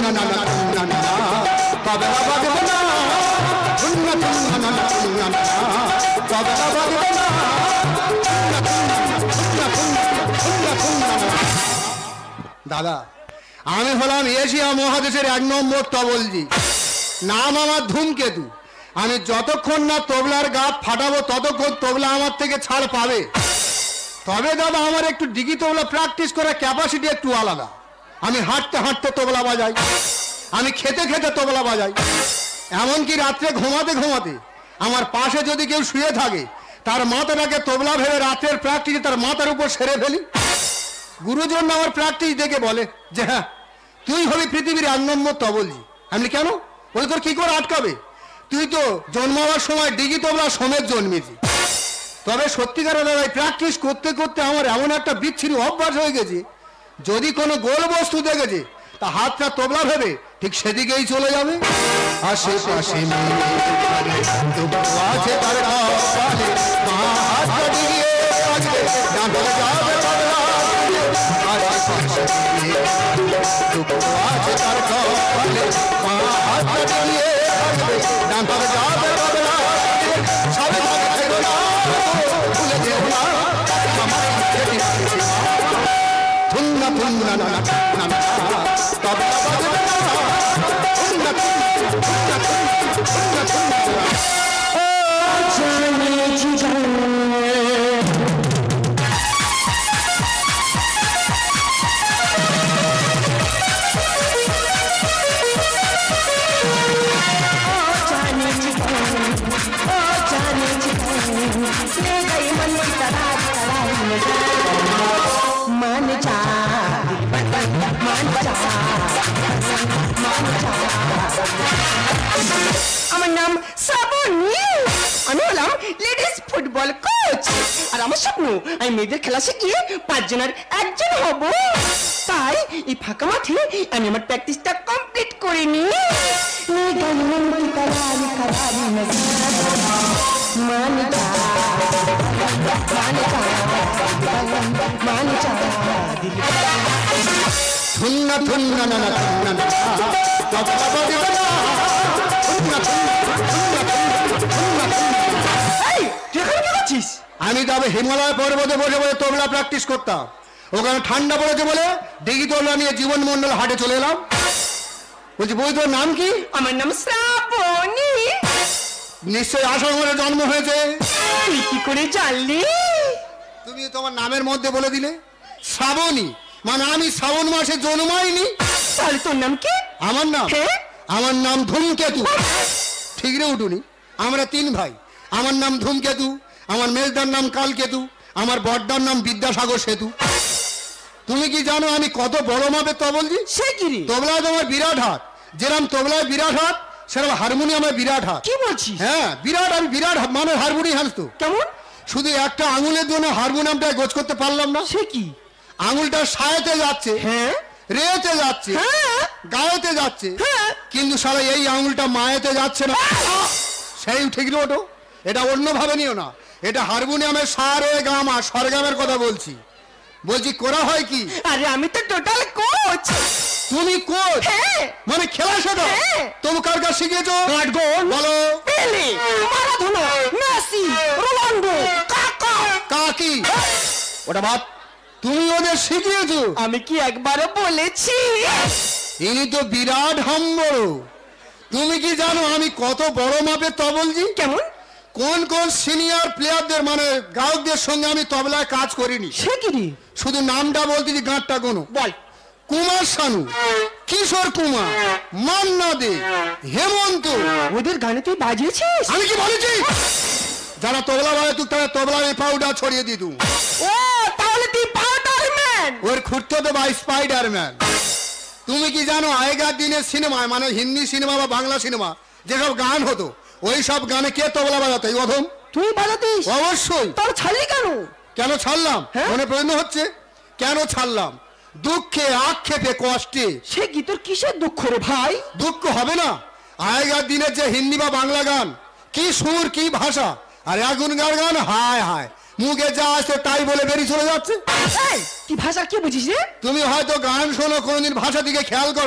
না না না না না তবলা বাজবে না ধুন্না ধুন্না না না না তবলা বাজবে না দাদা আমি হলাম এশিয়া মহাদেশের 1 নম্বর তবলজি নাম আমার ধূমকেতু আমি যতক্ষণ না তবলার গাত ফাটাবো ততক্ষণ তবলা আমার থেকে ছাড় পাবে তবে দাদা আমার একটু ডিগি তবলা প্র্যাকটিস করার ক্যাপাসিটি একটু আলাদা আমি হাঁটতে হাঁটতে তবলা বাজাই আমি খেতে খেতে তবলা বাজাই এমনকি রাত্রে ঘুমাতে ঘুমাতে আমার পাশে যদি কেউ শুয়ে থাকে তার মাথাটাকে তবলা ভেবে রাত্রের প্র্যাকটিসে তার মাথার উপর সেরে ফেলি গুরুজন আমার প্র্যাকটিস দেখে বলে যে হ্যাঁ তুই হবি পৃথিবীর 1 নম্বর তবলজি আমি কেন বলে তোর কি করে আটকাবে তুই তো জন্মাবার সময় ডিগি তবলা সমেত জন্মেছি তবে সত্যিকারের দাদা প্র্যাকটিস করতে করতে আমার এমন একটা বিচ্ছিরি অভ্যাস হয়ে গেছে যদি কোনো গোল বস্তু দেখেছে তা হাতটা তবলা ভেবে ঠিক সেদিকেই চলে যাবে আশেপাশে আছে তার কপালে মা হাতটা দিয়ে রাখবে ডানা যাবে তবলা আশেপাশে আছে তার কপালে মা হাতটা দিয়ে রাখবে ডানা যাবে তবলা সবে থেকে না ভুলে যেও না আমার খেতে ধুন্না ধুন্না না না না তবলা বাজবে না ধুন্না ধুন্না ধুন্না ধুন্না ও জানি আমার নাম শ্রাবণী আমি হলাম লেডিস ফুটবল কোচ আর আমার স্বপ্ন আমি মেয়েদের খেলা শিখিয়ে 5 জনের 1 জন হব তাই এই ফাঁকা মাঠে আমি আমার প্র্যাকটিসটা কমপ্লিট করে নি ধুন্না ধুন্না না না না না তবলা বাজবে না ধুন্না ধুন্না ধুন্না এই তুই এখানে কি করছিস আমি তবে হিমালয় পর্বতে বসে বসে তবলা প্র্যাকটিস করতাম ওখানে ঠান্ডা পড়েছে বলে ডিগি তবলা নিয়ে জীবন মন্ডল হাটে চলে এলাম বলছি বই তোর নাম কি আমার নাম শ্রাবণী নিশ্চয়ই আসামে জন্ম হয়েছে তুই কি করে জানলি তুমি তোমার নামের মধ্যে বলে দিলে শ্রাবণী মানে আমি শ্রাবণ মাসে জন্মাইনি তাহলে তোর নাম কি আমার নাম ধূমকেতু ঠিক রে উঠুনি আমরা 3 ভাই আমার নাম ধূমকেতু আমার মেজদার নাম কালকেতু আমার বড়দার নাম বিদ্যাসাগর সেতু তুমি কি জানো আমি কত বড় মাপের তবলজি সে কি রে তবলায় তোমার বিরাট হাত যেরকম তবলায় বিরাট হাত সেরকম হারমোনিয়ামে বিরাট হাত কি বলছিস হ্যাঁ বিরাট আমি বিরাট মানে হারমোনিয়াম তো কেমন শুধু একটা আঙুলের জন্য হারমোনিয়ামটা গোছ করতে পারলাম না সে কি আঙুলটা সায়াতে যাচ্ছে হ্যাঁ রেতে যাচ্ছে হ্যাঁ গায়েতে যাচ্ছে হ্যাঁ কিন্তু সারা এই আঙুলটা মায়েতে যাচ্ছে না সেই ঠিক না ওটো এটা অন্যভাবে নিও না এটা হারমোনিয়ামের সা রে গা মা স্বরগামের কথা বলছি করা হয় কি আরে আমি তো টোটাল কোচ তুমি কোচ হ্যাঁ মানে খেলা শেখাও হ্যাঁ তুমি কার কাছে শিখেছো বলো পেলে মারাদোনা মেসি রোনাল্ডো কাকা কাকি ওটা বাদ তুমি ওদের শিখিয়েছো আমি কি একবারও বলেছি ইনি তো বিরাট হাম্বড় তুমি কি জানো আমি কত বড় মাপের তবলজি কেমন কোন কোন সিনিয়র প্লেয়ারদের মানে গায়কদের সঙ্গে আমি তবলায় কাজ করিনি সে কি রে শুধু নামটা বলতেছি গাঁটটা কোনো বল কুমার শানু কিশোর কুমার মান্না দে হেমন্ত ওদের গানে তুই বাজিয়েছিস আমি কি বলেছি যারা তবলা বাজে তুই তারা তবলায় পাউডার ছড়িয়ে দিতু ও তাহলে তুই পাউডার ম্যান ওর খুঁড়তে তো ভাই স্পাইডারম্যান তুমি কি জানো আগেকার দিনের সিনেমায় মানে হিন্দি সিনেমা বা বাংলা সিনেমা যেসব গান হতো ওই সব গানে কে তবলা বাজাতো এই অধম তুই বাজাতিস অবশ্যই তোর ছাড়লি কেন ছাড়লাম হ্যাঁ? মনে প্রশ্ন হচ্ছে কেন ছাড়লাম দুঃখে আক্ষেপে কষ্টে সে কি তোর কিসের দুঃখ রে ভাই দুঃখ হবে না আগেকার দিনের যে হিন্দি বা বাংলা গান কি সুর কি ভাষা আর এখনকার গান হায় হায় মুখে যা আসে তাই বলে বেরিয়ে চলে যাচ্ছে কি ভাষা কি বুঝিস রে তুমি হয়তো গান শোনো কোনোদিন ভাষা দিকে খেয়াল করো না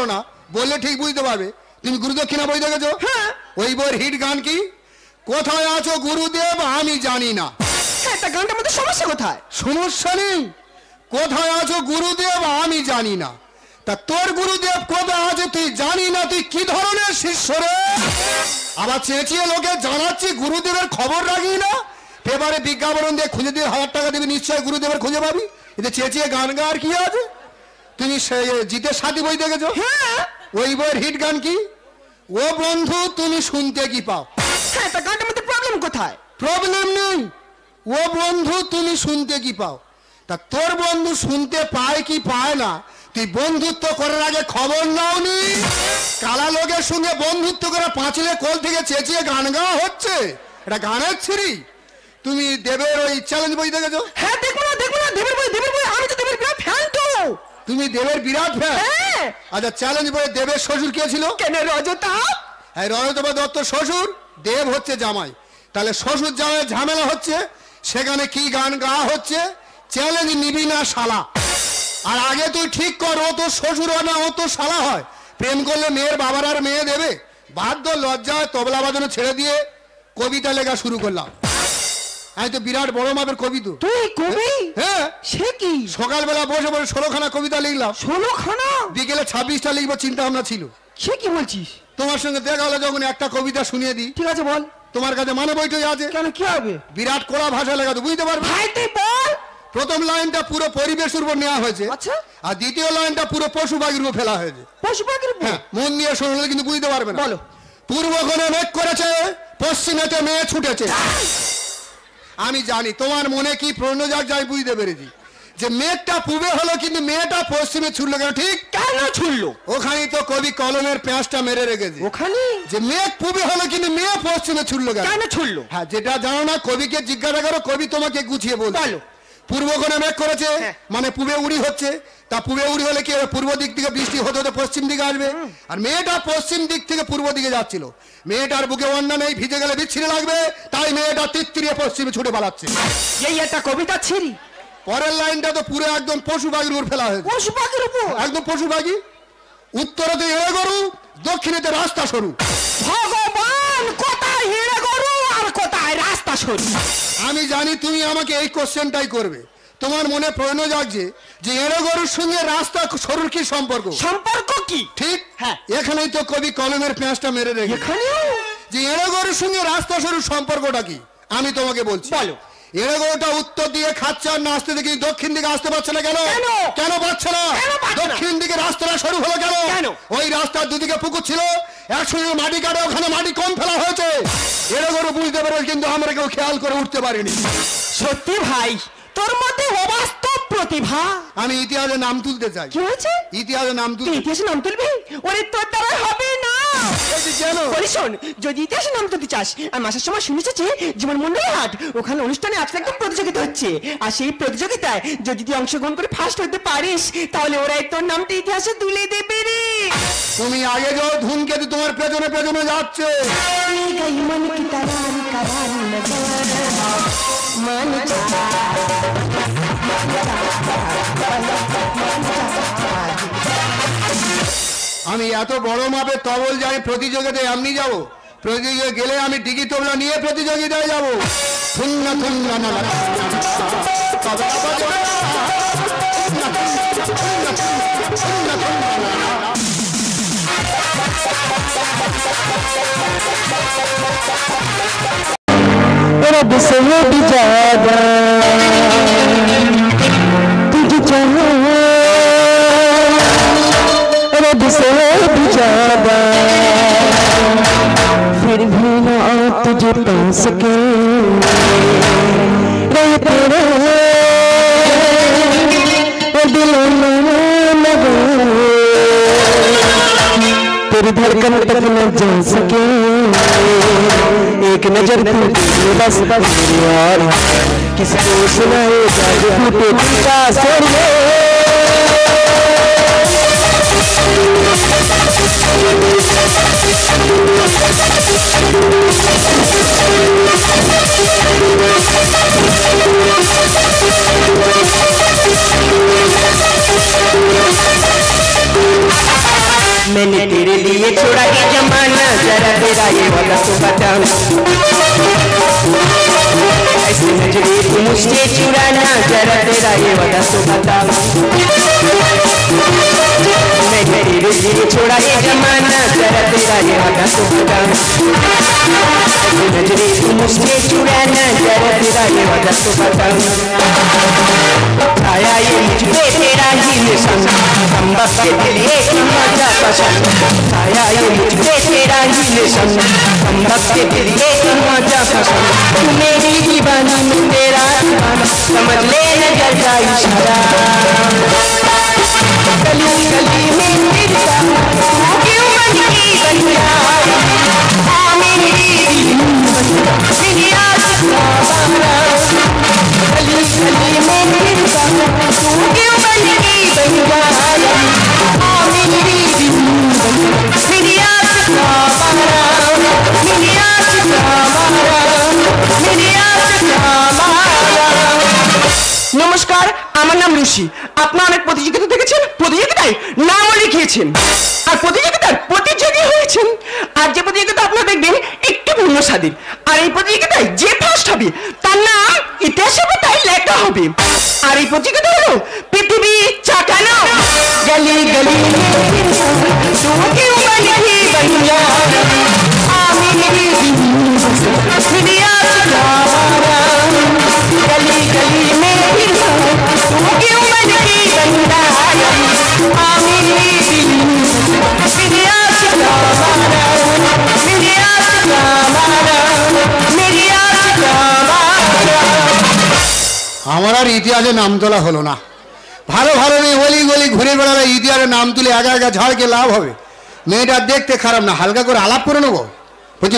বললে ঠিক বুঝতে পারবে। তুমি গুরুদক্ষিণা বই দেখেছো? হ্যাঁ। ওই বইয়ের হিট গান কি? কোথায় আছো গুরুদেব আমি জানি না। হ্যাঁ, তা গানটার মধ্যে সমস্যা কোথায়? সমস্যা নেই, কোথায় আছো গুরুদেব আমি জানি না। তা তোর গুরুদেব কোথায় আছে তুই জানি না, তুই কি ধরনের শিষ্য রে? আবার চেঁচিয়ে লোকে জানাচ্ছি গুরুদেবের খবর রাখি না, পেপারে বিজ্ঞাপন দিয়ে খুঁজে দিয়ে 1000 টাকা দিবি নিশ্চয় গুরুদেবের খুঁজে পাবি। এতে চেঁচিয়ে গান গাওয়ার কি আছে? তুমি জিতের সাথী বই দেখেছো? হ্যাঁ। ওই বইয়ের হিট গান কি? ও বন্ধু তুমি শুনতে কি পাও। হ্যাঁ, তা গানটার মধ্যে প্রবলেম কোথায়? প্রবলেম নেই, ও বন্ধু তুমি শুনতে কি পাও। তা তোর বন্ধু শুনতে পায় কি পায় না, তুই বন্ধুত্ব করার আগে খবর নাও নি? কালা লোকের সঙ্গে বন্ধুত্ব করে পাঁচিলে কোল থেকে চেঁচিয়ে গান গাওয়া হচ্ছে, এটা গানের ছিরি। তুমি দেবের ওই চ্যালেঞ্জ বই দেখেছো? হ্যাঁ, দেখবো না দেবের বই আমি তো দেবের বিরাট ফ্যান তো। তুমি দেবের বিরাট ফ্যান? হ্যাঁ। আচ্ছা, চ্যালেঞ্জ বইয়ে দেবের শ্বশুর কে ছিল? কেন, রজতাভ? হ্যাঁ, রজতাভ দত্ত শ্বশুর, দেব হচ্ছে জামাই। তাহলে শ্বশুর জামাই ঝামেলা হচ্ছে, সেখানে কি গান গাওয়া হচ্ছে? চ্যালেঞ্জ নিবি না শালা। আর আগে তুই ঠিক কর, ও তো শ্বশুর হয় না, ও তো শালা হয়। প্রেম করলে মেয়ের বাবার আর মেয়ে দেবে? বাধ্য লজ্জায় তবলা বাজানো ছেড়ে দিয়ে কবিতা লেখা শুরু করলাম। আমি তো বিরাট বড় মাপের কবি। তো তুই কবি? হ্যাঁ। সে কি? সকালবেলা বসে বসে 16খানা কবিতা লিখলাম, 16খানা? বিকেলে 26টা লিখবো চিন্তা ভাবনা ছিল। সে কি বলছিস? তোমার সঙ্গে দেখা হলে যখন একটা কবিতা শুনিয়ে দিই। ঠিক আছে, বল। তোমার কাছে মানে বইটাই আছে। কেন, কি হবে? বিরাট কোড়া ভাষা লেখা, তো বুঝতে পারবে। ভাই তুই বল। প্রথম লাইনটা পুরো পরিবেশের উপর নেওয়া হয়েছে, আচ্ছা। আর দ্বিতীয় লাইনটা পুরো পশু পাখির উপর ফেলা হয়েছে। পশু পাখির উপর? হ্যাঁ, মন দিয়ে শুনলে কিন্তু বুঝতে পারবে না। বলো। পূর্ব কোণে মেঘ করেছে, পশ্চিমেতে মেয়ে ছুটেছে। আমি জানি তোমার মনে কি প্রশ্ন যাক, যাই বুঝতে পেরেছি যে মেঘটা পূবে হলো কিন্তু মেয়েটা পশ্চিমে ছুটলো কেন? ঠিক কেন ছুড়লো? ওখানেই তো কবি কলমের পেঁচটা মেরে রেখেছে। ওখানে যে মেঘ পূবে হলো কিন্তু মেয়ে পশ্চিমে ছুটলো কেন? কেন ছুড়লো? হ্যাঁ, যেটা জানো না কবিকে জিজ্ঞাসা করো, কবি তোমাকে গুছিয়ে বলবে। বলো। পূর্ব কোণে মেঘ করেছে, হ্যাঁ। মানে পূবে উড়ি হচ্ছে। তা পূবে উড়ি হলে কি হবে? পূর্ব দিক থেকে বৃষ্টি হতে হতে পশ্চিম দিকে আসবে। আর মেয়েটা পশ্চিম দিক থেকে পূর্ব দিকে যাচ্ছিল। মেয়েটার বুকে অন্য নেই, ভিজে গেলে বিচ্ছিরি লাগবে, তাই মেয়েটা তিত্তিরিয়ে পশ্চিমে ছুটে পালাচ্ছে। এই একটা কবিতা ছিরি। পরের লাইনটা তো পুরো একদম পশু পাখির উপর ফেলা হয়েছে। পশু পাখির উপর? একদম পশু পাখি। উত্তরেতে এড়ে গরু, দক্ষিণেতে রাস্তা সরু। ভগবান, কোথায় হেড়ে গরু আর কোথায় রাস্তা সরু? আমি জানি তুমি আমাকে এই কোশ্চেনটাই করবে। তোমার মনে প্রশ্ন জাগছে যে এড়ে গরুর সঙ্গে রাস্তা সরুর কি সম্পর্ক? সম্পর্ক কি? ঠিক। হ্যাঁ। এখানেই তো কবি কলমের পেঁচটা মেরে রেখে। এখানেও? যে এড়ে গরুর সঙ্গে রাস্তা সরুর সম্পর্কটা কি আমি তোমাকে বলছি। বলো। এড়ে গরুটা উত্তর দিয়ে খাচ্ছে আর নাচতে দেখি দক্ষিণ দিকে আসতে পারছে না কেন? কেন? কেন পারছে না? কেন পারছে না? দক্ষিণ দিকে রাস্তাটা সরু হলো কেন? কেন? ওই রাস্তার দুদিকে পুকুর ছিল, একসঙ্গে মাটি কাটে ওখানে মাটি কম ফেলা হয়েছে। এড়ে গরু বুঝতে পারে কিন্তু আমরা কেউ খেয়াল করে উঠতে পারিনি। সত্যি ভাই, তোর মধ্যে অবাস্তব প্রতিভা। আমি ইতিহাসে নাম তুলতে চাই। কি হয়েছে? ইতিহাসে নাম তুই তুলতে। ইতিহাসে নাম তুলবি? ওরে তোর দ্বারা হবে না। কেন? বলি শোন, যদি ইতিহাসে নাম তুলতে চাস, আমি আসার সময় শুনেছি জীবন মন্ডল হাট ওখানে অনুষ্ঠানে আজকে একদম প্রতিযোগিতা হচ্ছে। আর সেই প্রতিযোগিতায় যদি তুই অংশগ্রহণ করে ফার্স্ট হতে পারিস, তাহলে ওরাই তোর নামটা ইতিহাসে তুলে দেবে রে। তুমি আগে যাও, ধূমকেতু তোমার পেছনে পেছনে যাচ্ছে। मन की तरारी करारी नजर मन আমি এত বড় মাপে তবল যাই প্রতিযোগিতায় এমনি যাব? প্রতিযোগিতায় গেলে আমি ডিগি তবলা নিয়ে প্রতিযোগিতায় যাব। থুন্না থুন্না না না रब से भी ज्यादा तुझे चाहा, रब से भी ज्यादा फिर भी ना तुझे पा सके रहे तेरे दिल में लगा, तेरी धड़कन तक न जा सके एक नजर तू बस मेरी और किसको सुनाए जादू टूटे का सोने। मैंने तेरे लिए छोड़ा ये जमाना, जरा तेरा ये वाला तो बता। ऐसे नजरे तू मुझसे चुराना, जरा तेरा ये वाला तो बता। मैंने तेरे लिए छोड़ा ये जमाना, जरा तेरा ये वाला तो बता। ऐसे नजरे तू मुझसे चुराना, जरा तेरा ये वाला तो बता। आया ये मुझ पे तेरा ही निशान, हम बस के दिल एक मजा पसंद। आया ये मुझ पे तेरा ही निशान, हम बस के दिल एक मजा पसंद। तू मेरी दीवानी मैं तेरा दीवाना, समझ ले नजर का इशारा। गली गली में फिरता तू क्यों मन की बंदा, आ मेरी मेरी आशिक का बारा। गली गली में फिरता तू क्यों मन की बंदा, आ मेरी मेरी आशिक का बारा। मेरी आशिक का बारा, मेरी आशिक का बारा। নমস্কার, আমার নাম রুশি। আপনারা অনেক প্রতিযোগিতা দেখেছেন, প্রতিযোগিতায় নামও লিখিয়েছেন আর প্রতিযোগিতার প্রতিযোগী হয়েছেন। আর যে প্রতিযোগিতা আপনারা দেখবেন একটু ভিন্ন স্বাদের, আর এই প্রতিযোগিতায় যে ফার্স্ট হবে তার নাম ইতিহাসে পাতায় লেখা হবে। আর এই প্রতিযোগিতা হলো পৃথিবী চাকানো। গলি গলি তু কিউ বনি বনিয়া, আমি মেরি মেরি আশিক का बारा। गली गली में फिरता तू क्यों मन की बंदा, आ मेरी मेरी आशिक का बारा। मेरी आशिक का बारा, मेरी आशिक का बारा। আমার আর ইতিহাসে নাম তোলা হলো না। ভালো ভালো মেয়ে গলি গলি ঘুরে বেড়ালে ইতিহাসে নাম তুলে একা একা ঝাড়কে লাভ হবে? মেয়েটা দেখতে খারাপ না, হালকা করে আলাপ করে নেবো। বলছি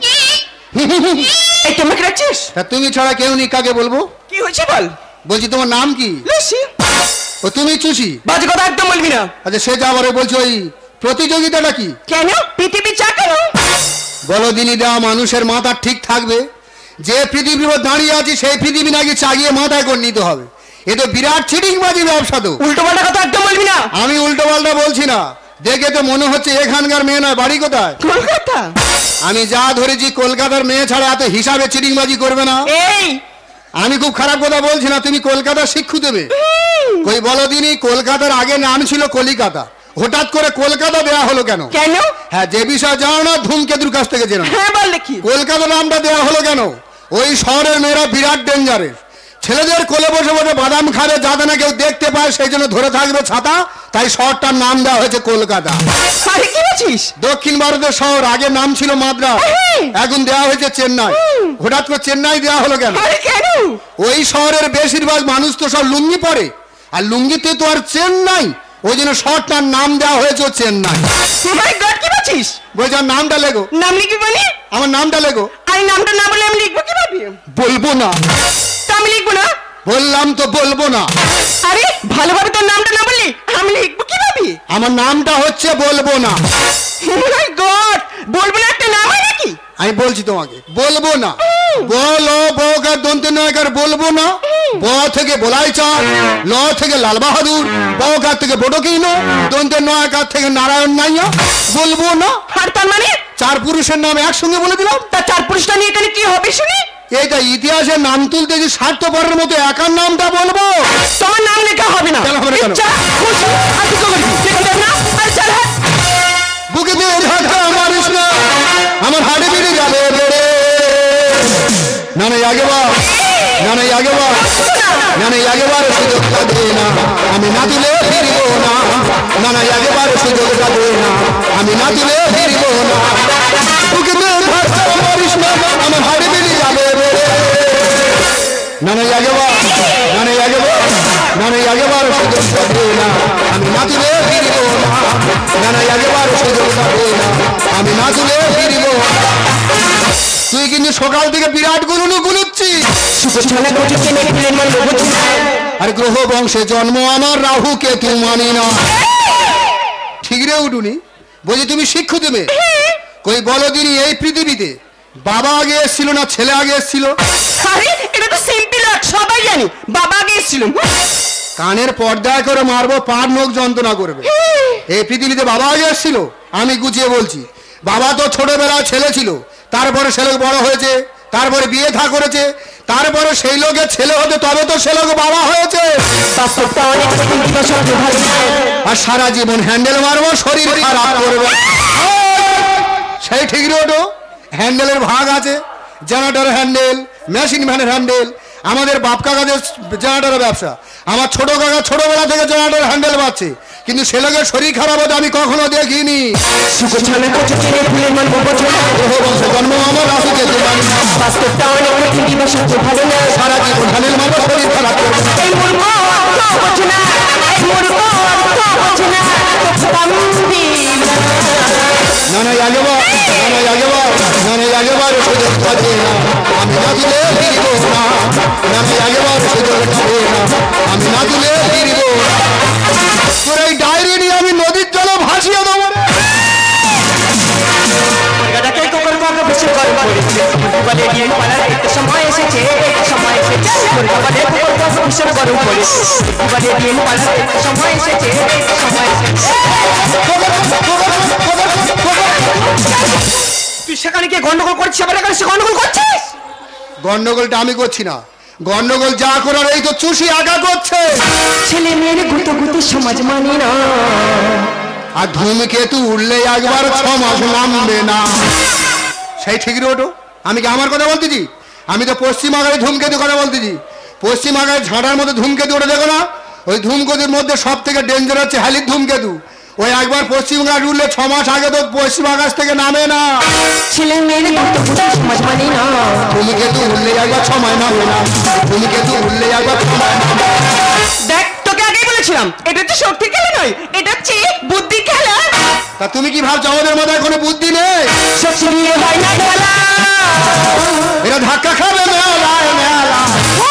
এই তুমি কি রাখছিস? তা তুমি ছাড়া কেউ নেই, কাকে বলবো? কি হয়েছে বল। বলছি তোমার নাম কি? লুসি। ও তুমি চুষি? বাজে কথা একদম বলবি না। আচ্ছা সে যা বলে, বলছো ওই প্রতিযোগিতাটা কি? কেন পৃথিবী চাকানো? বলো দিনী দেওয়া মানুষের মাথা ঠিক থাকবে? যে পৃথিবীর উপর দাঁড়িয়ে আছে সেই পৃথিবী নাকি চাগিয়ে মাথায় করে নিতে হবে? এ তো বিরাট চিটিংবাজি ব্যবসা। তো উল্টো পাল্টা কথা একদম বলবি না। আমি উল্টো পাল্টা বলছি না, দেখে তো মনে হচ্ছে এখানকার মেয়ে নয়। বাড়ি কোথায়? কলকাতা। আমি যা ধরেছি কলকাতার মেয়ে ছাড়া এত হিসাবে চিটিংবাজি করবে না। এই আমি খুব খারাপ কথা বলছি না, তুমি কলকাতার শিক্ষু দেবে। কই বলো দিনই, কলকাতার আগে নাম ছিল কলিকাতা, হঠাৎ করে কলকাতা দেয়া হলো কেন? কেন? হ্যাঁ, যে বিষয় জানো না ধূমকেতুর কাছ থেকে জেনো। হ্যাঁ বল দেখি। কলকাতা নামটা দেয়া হলো কেন? ওই শহরের মেয়েরা বিরাট ডেঞ্জারের, ছেলেদের কোলে বসে বসে বাদাম খাবে যাতে না কেউ দেখতে পায়, সেই জন্য ধরে থাকবে ছাতা, তাই শহরটার নাম দেওয়া হয়েছে কলকাতা। আরে কি বলছিস? দক্ষিণ ভারতের শহর, আগে নাম ছিল মাদ্রাস, এখন দেওয়া হয়েছে চেন্নাই। হঠাৎ করে চেন্নাই দেওয়া হলো কেন? ওই শহরের বেশিরভাগ মানুষ তো সব লুঙ্গি পরে, আর লুঙ্গিতে তো আর চেন নাই, ওই জন্য শহরটার নাম দেওয়া হয়েছে চেন্নাই। বলছি আমার নামটা লেগো। নাম লিখবি মানে? আমার নামটা লেগো। আরে নামটা না বলে আমি লিখবো কিভাবে? বলবো না। তা আমি লিখবো না? বললাম তো বলবো না। আরে ভালোভাবে তোর নামটা না বললি আমি লিখবো কিভাবে? আমার নামটা হচ্ছে বলবো না। মাই গড, বলবো না একটা নাম হয় নাকি? আমি বলছি তোমাকে বলবো না। বলো বকার দন্তে নয়কার বলবো না। ব থেকে বলাই চাঁদ, ল থেকে লাল বাহাদুর, বকার থেকে বড়কিনো, দন্তে নয়কার থেকে নারায়ণ নাইয়া, বলবো না। আর তার মানে চার পুরুষের নাম একসঙ্গে বলে দিলাম। তা চার পুরুষটা নিয়ে এখানে কি হবে শুনি? এইটা ইতিহাসের নাম তুলতে যে স্বার্থপরের মতো একার নামটা বলবো। তোমার নাম লেখা হবে না। বুকে দিয়ে ধাক্কা মারিস না, আমার হাড়ে বেড়ে যাবে বেড়ে। না নাই আগেবার, না নাই আগেবার, না নাই আগেবার সুযোগটা দে না, আমি না তুলে ফিরবো না। না নাই আগেবার সুযোগটা দে না, আমি না তুলে ফিরবো না। বুকে দিয়ে ধাক্কা মারিস না, আমার হাড়ে বেড়ে যাবে বেড়ে। না নাই আগেবার, না নাই আগেবার, না নাই আগেবার সুযোগটা দে না, আমি না তুলে ফিরবো না। না নাই আগেবার সুযোগটা দে না, আমি না তুলে ফিরবো না। তুই কিন্তু সকাল থেকে বিরাট গুরুনু গুলুচ্ছিস। আর গ্রহ বংশে জন্ম আমার, রাহু কেতু মানি না। ঠিক রে উঠুনি, বলছি তুমি শিক্ষিত মেয়ে। কই বলো দিনি, এই পৃথিবীতে বাবা আগে এসেছিল না ছেলে আগে এসেছিল? আরে এটা তো সিম্পল, সবাই জানি বাবা আগে এসেছিল। কানের পর্দায় করে মারবো, পার নখ যন্ত্রণা করবে। এই পৃথিবীতে বাবা আগে এসেছিল? আমি গুছিয়ে বলছি, বাবা তো ছোটবেলায় ছেলে ছিল, তারপরে সে লোক বড় হয়েছে, তারপরে বিয়ে থা করেছে, তারপরে সেই লোকের ছেলে হতে তবে তো সে লোক বাবা হয়েছে। আর সারা জীবন হ্যান্ডেল মারবো, শরীর খারাপ করবে। সেই ঠিক রোডো হ্যান্ডেলের ভাগ আছে, জেনারেটর হ্যান্ডেল, মেশিন ভ্যানের হ্যান্ডেল। আমাদের বাপ কাকাদের জেনারেটরের ব্যবসা, আমার ছোট কাকা ছোটবেলা থেকে জেনারেটর হ্যান্ডেল পাচ্ছে, কিন্তু সে লোকের শরীর খারাপ হতে আমি কখনো দেখিনি। জন্ম আমার রাহুকে সারা জীবন হ্যান্ডেল মারবো, শরীর খারাপ করবে। নানা আগেবার সুযোগ পাবে না, আমি না দিলে ফিরব না। নানা আগেবার সুযোগ পাবে না, আমি না দিলে ফিরব না। তোর এই ডায়েরি নিয়ে আমি নদীর জলে ভাসিয়ে দেবো। সময় এসেছে, সময় এসেছে, সময় এসেছে। তুই সেখানে গিয়ে গন্ডগোল করছিস, আবার এখানে সে গন্ডগোল করছিস? গন্ডগোলটা আমি করছি না, গন্ডগোল যা করার এই তো চুষি আগা করছে। ছেলে মেয়ের গুতগুতি সমাজ মানে না, আর ধূমকেতু উঠলে একবার 6 মাস নামবে না। সেই ঠিক রোডো, আমি কি আমার কথা বলতেছি? আমি তো পশ্চিম আগারে ধূমকেতু কথা বলতেছি। পশ্চিম আগারে ঝাঁটার মধ্যে ধূমকেতু ওটা দেখো না, ওই ধূমকেতুর মধ্যে সব থেকে ডেঞ্জার হচ্ছে হ্যালির ধূমকেতু। ওই একবার পশ্চিম আকাশ উঠলে 6 মাস আগে তো পশ্চিম আকাশ থেকে নামে না। ছেলে মেয়ের গুতগুতি সমাজ মানে না, ধূমকেতু উঠলে একবার 6 মাস নামে না, ধূমকেতু উঠলে একবার 6 মাস নামে না। দেখ তোকে আগেই বলেছিলাম, এটা হচ্ছে শক্তি খেলা নয়, এটা হচ্ছে বুদ্ধি খেলা। তা তুমি কি ভাবছো আমাদের মাথায় কোনো বুদ্ধি নেই? শক্তি নিয়ে হয় না খেলা, এরা ধাক্কা খাবে মেলায় মেলা।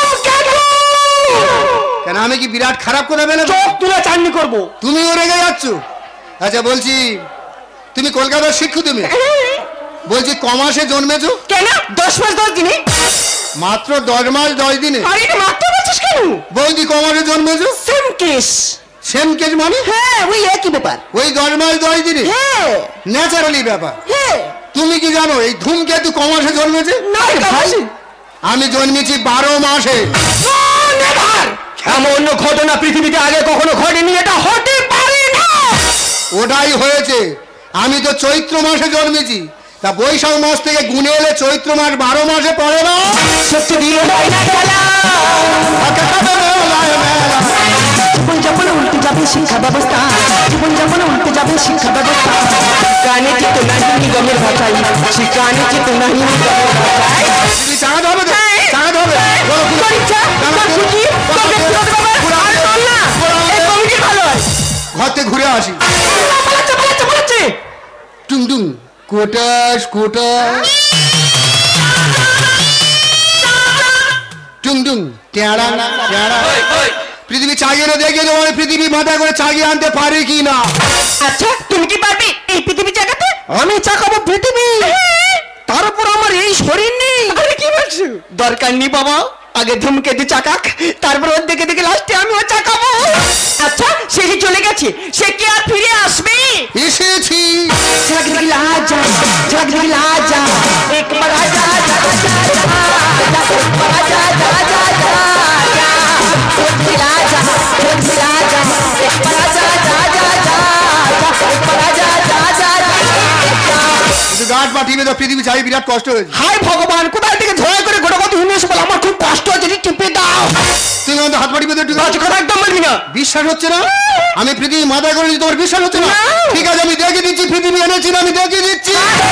কেন আমি কি বিরাট খারাপ করে ফেলে চোখ তুলে চাননি করবো? তুমিও রেগে যাচ্ছ? আচ্ছা বলছি, তুমি কলকাতার শিক্ষু, তুমি বলছি ক মাসে জন্মেছো? কেন 10 মাস 10 দিনে? মাত্র 10 মাস 10 দিনে? আরে এটা মাত্র বলছিস কেন? বলছি ক মাসে জন্মেছো? Same case. সেম কেস মানে? হ্যাঁ ওই একই ব্যাপার। ওই 10 মাস 10 দিনে? হ্যাঁ ন্যাচারালি ব্যাপার। হ্যাঁ। তুমি কি জানো এই ধূমকেতু ক মাসে জন্মেছে? না ভাই, আমি জন্মেছি 12 মাসে। নেভার, এমন ঘটনা পৃথিবীতে আগে কখনো ঘটেনি, এটা হতে পারে না। ওটাই হয়েছে, আমি তো চৈত্র মাসে জন্মেছি, তা বৈশাখ মাস থেকে গুনে এলে চৈত্র মাস 12 মাসে পড়ে না। সত্যি দিয়ে হয় না খেলা, জীবন যাপন উল্টে যাবে শিক্ষা ব্যবস্থা, জীবন যাপন উল্টে যাবে শিক্ষা ব্যবস্থা। কানে চিত নাহি নিগমের ভাষাই, শিকানে চিত নাহি নিগমের ভাষাই। তুমি চাঁগাতে হবে তো, চাঁগাতে হবে। ঘর থেকে ঘুরে আসি। টুংটুং কোটাস কোটাস, টুংটুং টেঁড়া টেঁড়া। পৃথিবী চাগিয়ে দেখে তোমার পৃথিবী মাথায় করে চাগিয়ে আনতে পারে কি না? আচ্ছা তুমি কি পারবে এই পৃথিবী চাকাতে? আমি চাকাবো পৃথিবী, তার উপর আমার এই শরীর নেই। আরে কি বলছো? দরকার নেই বাবা, আগে ধূমকেতু চাকাক, তারপর ওর দেখে দেখে লাস্টে আমিও চাকাবো। আচ্ছা সে যে চলে গেছে, সে কি আর ফিরে আসবে? এসেছি। ঝগড়ি আজা, ঝগড়ি আজা, একবার আজা আজা আজা আজা আজা আজা আজা। ঝগড়ি আজা, ঝগড়ি আজা, একবার আজা আজা আজা আজা, একবার আজা আজা আজা আজা। গাছ পাঠিয়ে তো পৃথিবী চাই, বিরাট কষ্ট হয়েছে। হাই ভগবান, কোথায় থেকে ঝড় করে গোটা কথা শুনে এসে বলে আমার খুব কষ্ট হচ্ছে, টিপে দাও। তুমি আমাদের হাত পাঠিয়ে একটু কথা একদম বলবি না। বিশ্বাস হচ্ছে না? আমি পৃথিবী মাথায় করে তোমার বিশ্বাস হচ্ছে না? ঠিক আছে আমি দেখে দিচ্ছি, পৃথিবী এনেছি আমি দেখে দিচ্ছি।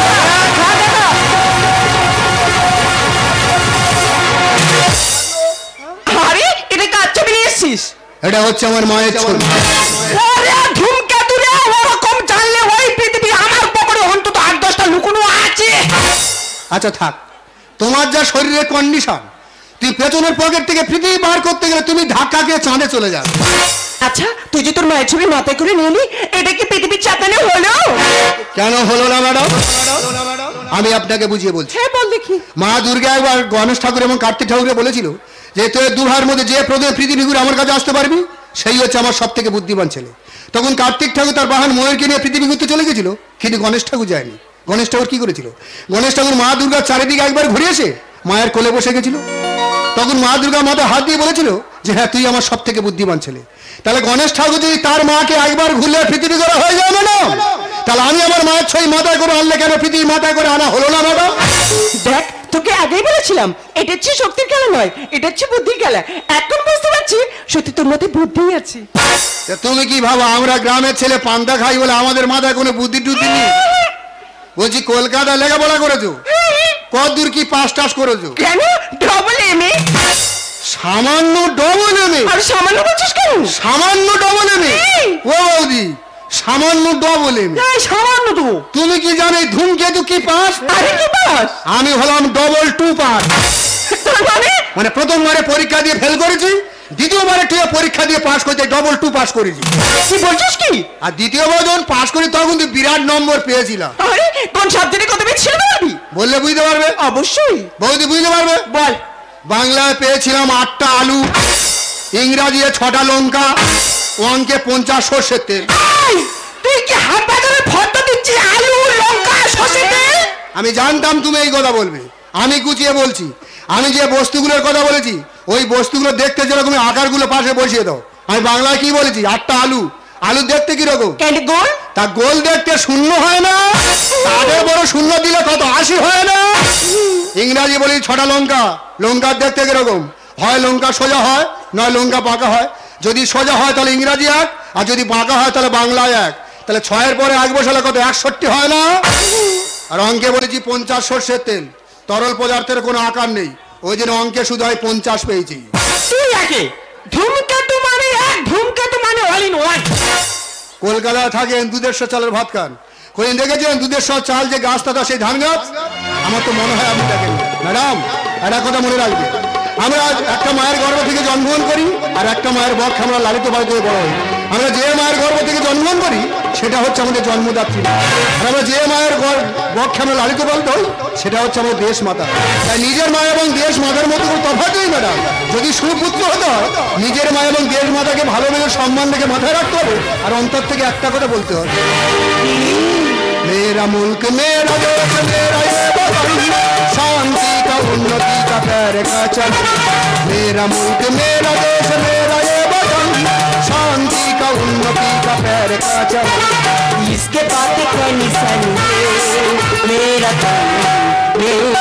আরে এটা কাজ ছবি নিয়ে এসছিস? এটা হচ্ছে আমার মায়ের ছবি। ধূমকেতু রে, ওরকম জানলে ওই পৃথিবী আমার পকেটে অন্তত 8-10টা লুকোনো আছে। আচ্ছা থাক, তোমার যা শরীরের কন্ডিশন, তুই পেছনের পকেট থেকে পৃথিবী বার করতে গেলে তুমি ধাক্কা খেয়ে চাঁদে চলে যাবে। আচ্ছা তুই যে তোর মায়ের ছবি মাথায় করে নিলি, এটা কি পৃথিবীর চাঁদানে হলো? কেন হলো না ম্যাডাম? আমি আপনাকে বুঝিয়ে বলছি। হ্যাঁ বল দেখি। মা দুর্গা একবার গণেশ ঠাকুর এবং কার্তিক ঠাকুরকে বলেছিল যে তোর দুহার মধ্যে যে প্রথমে পৃথিবী ঘুরে আমার কাছে আসতে পারবি সেই হচ্ছে আমার সব থেকে বুদ্ধিমান ছেলে। তখন কার্তিক ঠাকুর তার বাহন ময়ূরকে নিয়ে পৃথিবী ঘুরতে চলে গেছিল, কিন্তু গণেশ ঠাকুর যায়নি। গণেশ ঠাকুর কি করেছিল? গণেশ ঠাকুর মা দুর্গার চারিদিকে একবার ঘুরে এসে মায়ের কোলে বসে গেছিল। তখন মা দুর্গা মাথায় হাত দিয়ে বলেছিল যে হ্যাঁ তুই আমার সব থেকে বুদ্ধিমান ছেলে। তাহলে গণেশ ঠাকুর যদি তার মাকে একবার ঘুরলে পৃথিবী করা হয়ে যাবে না, তাহলে আমি আমার মায়ের ছয় মাথায় করে আনলে কেন পৃথিবী মাথায় করে আনা হলো না ম্যাডাম? দেখ, তোকে আগেই বলেছিলাম এটা হচ্ছে শক্তির খেলা নয়, এটা হচ্ছে বুদ্ধির খেলা। এখন বুঝতে পারছি সত্যি তোর মধ্যে বুদ্ধি আছে। তুমি কি ভাবো আমরা গ্রামের ছেলে পান্তা খাই বলে আমাদের মাথায় কোনো বুদ্ধি টুদ্ধি নেই? বলছি কলকাতায় লেখাপড়া করেছো, কত দূর কি পাস টাস করেছো? কেন ডবল এমএ? সামান্য ডবল এমএ? আর সামান্য বলছিস কেন? সামান্য ডবল এমএ? ও বৌদি সামান্য ডবল এমএ? সামান্য তো। তুমি কি জানো ধূমকেতু কি পাস? আরে কি পাস? আমি হলাম ডবল 2 পাস। মানে প্রথমবারে পরীক্ষা দিয়ে ফেল করেছি, দ্বিতীয়বারে তুই পরীক্ষা দিয়ে পাস করতে ডবল 2 পাস করেছি। কি বলছিস কি? আর দ্বিতীয়বার যখন পাস করি তখন তুই বিরাট নম্বর পেয়েছিলাম। আরে কোন সাবজেক্টে কত পেয়েছিস বলবি? বললে বুঝতে পারবে। অবশ্যই বৌদি বুঝতে পারবে। বল। বাংলায় পেয়েছিলাম 8টা আলু, ইংরাজি 6টা লঙ্কা, অঙ্কে 50 সর্ষের তেল। তুই কি হাট বাজারে ফটো দিচ্ছিস আলু লঙ্কা সর্ষের তেল? আমি জানতাম তুমি এই কথা বলবে, আমি গুছিয়ে বলছি। আমি যে বস্তুগুলোর কথা বলেছি ওই বস্তুগুলো দেখতে যেরকম আকারগুলো পাশে বসিয়ে দাও। আমি বাংলায় কি বলেছি? 8টা আলু। আলু দেখতে কিরকম? গোল। তা গোল দেখতে শূন্য হয় না, তাদের বড় শূন্য দিলে কত 80 হয় না। ইংরাজি বলি 6টা লঙ্কা, লঙ্কার দেখতে কিরকম? হয় লঙ্কা সোজা হয়, নয় লঙ্কা বাঁকা হয়। যদি সোজা হয় তাহলে ইংরাজি 1, আর যদি বাঁকা হয় তাহলে বাংলায় 1। তাহলে 6-এর পরে 1 বসালে কত? 61 হয় না। আর অঙ্কে বলেছি 50 সর্ষের তেল। তরল পদার্থের কোনো আকার নেই, ওই জন্য অঙ্কে শুধু হয় 50 পেয়েছি। ধূমকেতু মানে 1, ধূমকেতু মানে অল ইন ওয়ান। কলকাতায় থাকেন 250 চালের ভাত খান, কোনদিন দেখেছেন 250 চাল যে গাছটা সেই ধান গাছ? আমার তো মনে হয় আপনি দেখেন। ম্যাডাম একটা কথা মনে রাখবে, আমরা একটা মায়ের গর্ভ থেকে জন্মগ্রহণ করি আর একটা মায়ের বক্ষে আমরা লালিত পালিত হয়ে বড় হই। আমরা যে মায়ের গর্ভ থেকে জন্মগ্রহণ করি সেটা হচ্ছে আমাদের জন্মদাত্রী, আর আমরা যে মায়ের বক্ষে আমরা লালিত পালিত হই সেটা হচ্ছে আমাদের দেশ মাতা। তাই নিজের মা এবং দেশ মাতার মধ্যে কোনো তফাৎ নেই ম্যাডাম। যদি সুপুত্র হতে হয় নিজের মা এবং দেশ মাতাকে ভালোবেসে সম্মান রেখে মাথায় রাখতে হবে, আর অন্তর থেকে একটা কথা বলতে হবে, मेरा मुल्क मेरा देश मेरा ये वतन, शांति का उन्नति का पैर का चल। मेरा मुल्क मेरा देश मेरा ये वतन, शांति का उन्नति का पैर का चल। इसके बात का निशान मेरा तन, मेरा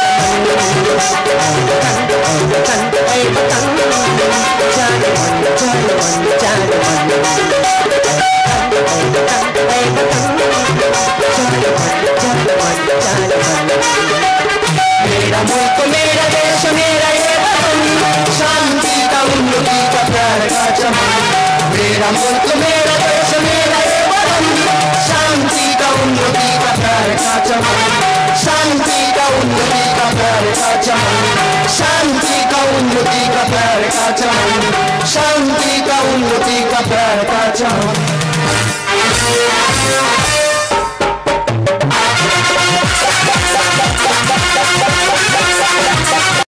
मेरा मुल्क मेरा देश मेरा ये वतन, शांति का उन्नति का प्यार का चमन। मेरा मुल्क मेरा देश मेरा ये वतन, शांति का उन्नति का प्यार का चमन। शांति का उन्नति का प्यार का चमन। शांति का उन्नति का प्यार का चमन। शांति का उन्नति का प्यार का चमन।